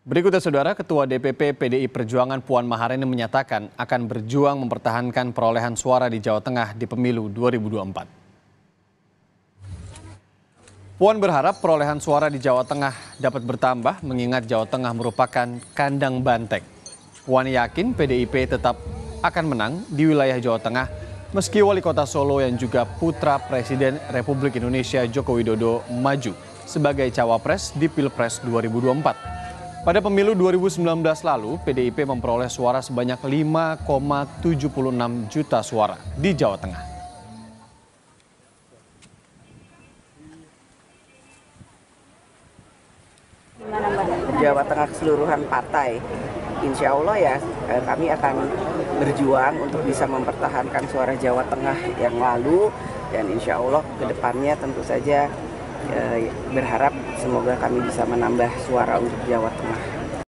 Berikutnya Saudara, Ketua DPP PDI Perjuangan Puan Maharani menyatakan akan berjuang mempertahankan perolehan suara di Jawa Tengah di pemilu 2024. Puan berharap perolehan suara di Jawa Tengah dapat bertambah mengingat Jawa Tengah merupakan kandang banteng. Puan yakin PDIP tetap akan menang di wilayah Jawa Tengah meski Wali Kota Solo yang juga putra Presiden Republik Indonesia Joko Widodo maju sebagai cawapres di Pilpres 2024. Pada pemilu 2019 lalu, PDIP memperoleh suara sebanyak 5,76 juta suara di Jawa Tengah. Jawa Tengah keseluruhan partai, insya Allah ya kami akan berjuang untuk bisa mempertahankan suara Jawa Tengah yang lalu, dan insya Allah ke depannya tentu saja berharap semoga kami bisa menambah suara untuk Jawa Tengah.